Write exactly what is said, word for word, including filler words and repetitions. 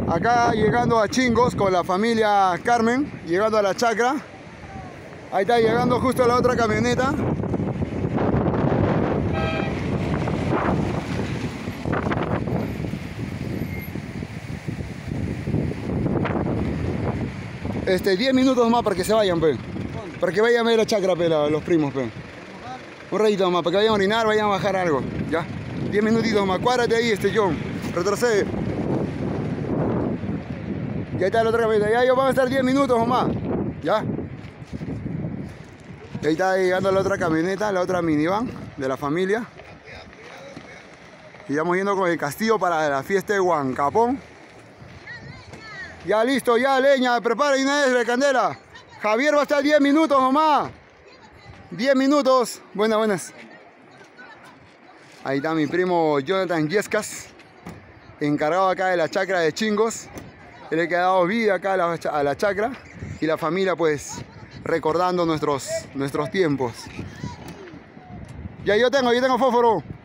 Acá llegando a Chingos con la familia Carmen, llegando a la chacra. Ahí está llegando justo la otra camioneta. Este, diez minutos más para que se vayan, pe. Para que vayan a ver la chacra, pe, la, los primos, pe. Un ratito más, para que vayan a orinar, vayan a bajar algo. Ya. diez minutitos más. Cuádrate ahí, este John. Retrocede. Y ahí está la otra camioneta. Ya ellos van a estar diez minutos o más. Ya. Y ahí está llegando la otra camioneta, la otra minivan de la familia. Y vamos yendo con el castillo para la fiesta de Huancapón. Ya listo, ya leña, prepara Inés de candela. Javier va a estar diez minutos nomás. diez minutos. Buenas, buenas. Ahí está mi primo Jonathan Yescas, encargado acá de la chacra de Chingos. Él le ha dado vida acá a la, a la chacra. Y la familia pues recordando nuestros, nuestros tiempos. Ya yo tengo, yo tengo fósforo.